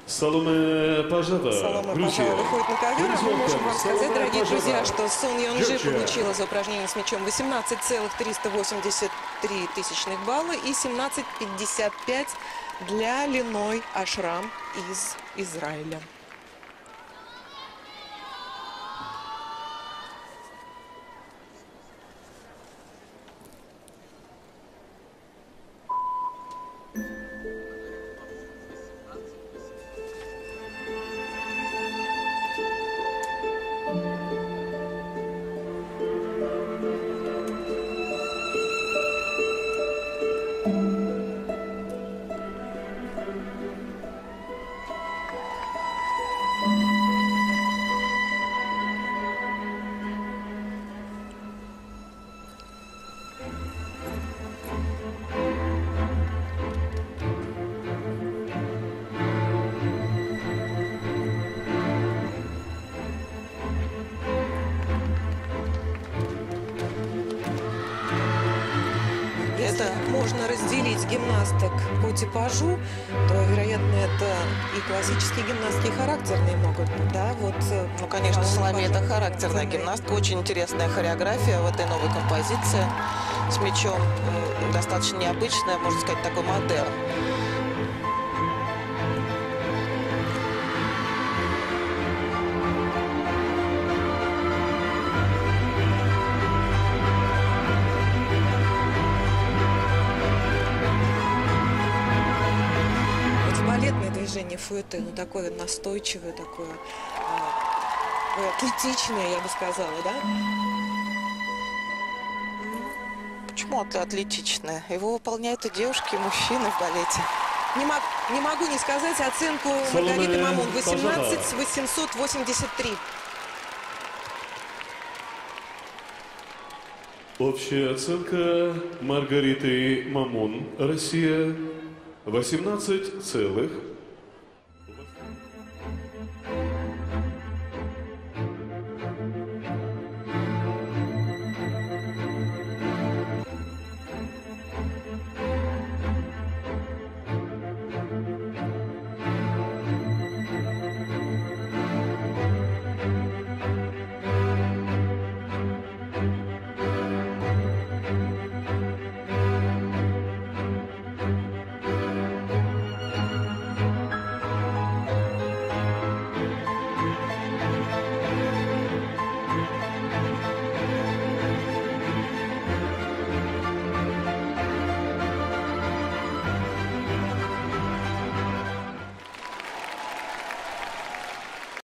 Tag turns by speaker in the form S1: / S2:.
S1: Саломе Пажава, Грузия.
S2: Выходит на ковер. Мы можем вам сказать, дорогие
S1: Пажава.
S2: друзья, что Сон Йонджи
S1: Джорджия.
S2: получила за упражнение с мячом 18,383 тысячных балла и 17,55 для Линой Ашрам из Израиля. Если можно разделить гимнасток по типажу, то, вероятно, это и классические гимнастки, и характерные могут быть, да? Вот,
S3: Ну, конечно, Соломея – это
S2: Пажава,
S3: характерная
S2: Соломея.
S3: гимнастка. Очень интересная хореография в этой новой композиции с мячом. Достаточно необычная, можно сказать, такой модерн.
S2: Эти балетные движения фуэте, ну, такое настойчивое, такое атлетичное, я бы сказала, да?
S3: Почему атлетичная? Его выполняют и девушки, и мужчины в балете.
S2: Не могу не сказать оценку
S1: Соломея
S2: Маргариты Мамун.
S1: Пажава.
S2: 18,883.
S1: Общая оценка Маргариты Мамун, Россия, 18,883.